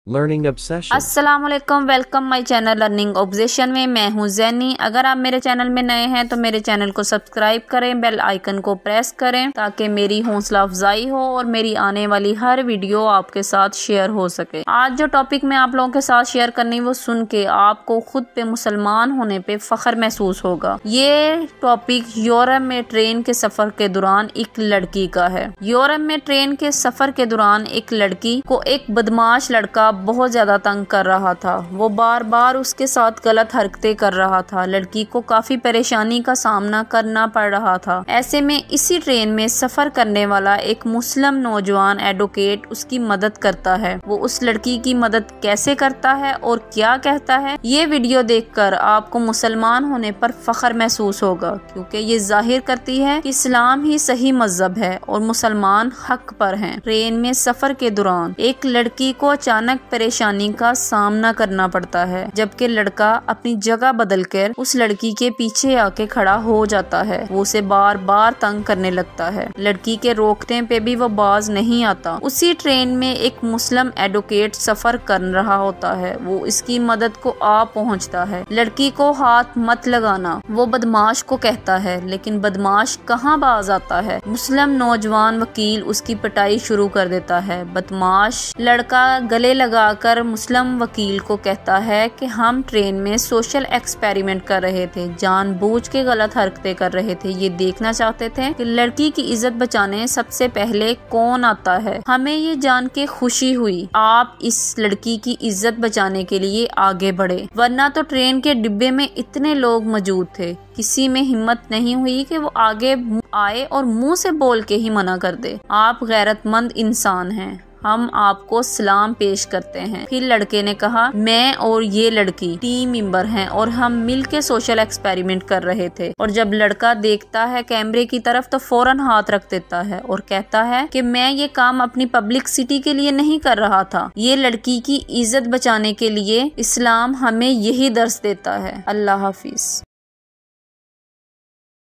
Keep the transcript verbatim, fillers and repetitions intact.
Learning obsession. अस्सलाम वालेकुम, welcome my channel learning obsession में। मैं हूं जैनी। अगर आप मेरे चैनल में नए हैं तो मेरे चैनल को सब्सक्राइब करें, बेल आइकन को प्रेस करें ताकि मेरी हौसला अफजाई हो और मेरी आने वाली हर वीडियो आपके साथ शेयर हो सके। आज जो टॉपिक मैं आप लोगों के साथ शेयर करनी वो सुन के आपको खुद पे मुसलमान होने पे फख्र महसूस होगा। ये टॉपिक यूरोप में ट्रेन के सफर के दौरान एक लड़की का है। यूरोप में ट्रेन के सफर के दौरान एक लड़की को एक बदमाश लड़का बहुत ज्यादा तंग कर रहा था। वो बार बार उसके साथ गलत हरकतें कर रहा था। लड़की को काफी परेशानी का सामना करना पड़ रहा था। ऐसे में इसी ट्रेन में सफर करने वाला एक मुस्लिम नौजवान एडवोकेट उसकी मदद करता है। वो उस लड़की की मदद कैसे करता है और क्या कहता है, ये वीडियो देखकर आपको मुसलमान होने पर फख्र महसूस होगा, क्योंकि ये जाहिर करती है कि इस्लाम ही सही मजहब है और मुसलमान हक पर हैं। ट्रेन में सफर के दौरान एक लड़की को अचानक परेशानी का सामना करना पड़ता है, जबकि लड़का अपनी जगह बदलकर उस लड़की के पीछे आके खड़ा हो जाता है। वो उसे बार बार तंग करने लगता है। लड़की के रोकने पे भी वो बाज नहीं आता। उसी ट्रेन में एक मुस्लिम एडवोकेट सफर कर रहा होता है। वो इसकी मदद को आ पहुंचता है। लड़की को हाथ मत लगाना, वो बदमाश को कहता है, लेकिन बदमाश कहाँ बाज आता है। मुस्लिम नौजवान वकील उसकी पिटाई शुरू कर देता है। बदमाश लड़का गले लगाकर मुस्लिम वकील को कहता है कि हम ट्रेन में सोशल एक्सपेरिमेंट कर रहे थे, जानबूझ के गलत हरकतें कर रहे थे। ये देखना चाहते थे कि लड़की की इज्जत बचाने सबसे पहले कौन आता है। हमें ये जान के खुशी हुई आप इस लड़की की इज्जत बचाने के लिए आगे बढ़े, वरना तो ट्रेन के डिब्बे में इतने लोग मौजूद थे, किसी में हिम्मत नहीं हुई कि वो आगे आए और मुंह से बोल के ही मना कर दे। आप गैरतमंद इंसान हैं, हम आपको सलाम पेश करते हैं। फिर लड़के ने कहा, मैं और ये लड़की टीम मेंबर हैं और हम मिलके सोशल एक्सपेरिमेंट कर रहे थे। और जब लड़का देखता है कैमरे की तरफ तो फौरन हाथ रख देता है और कहता है कि मैं ये काम अपनी पब्लिसिटी के लिए नहीं कर रहा था, ये लड़की की इज्जत बचाने के लिए। इस्लाम हमें यही दर्स देता है। अल्लाह हाफिज।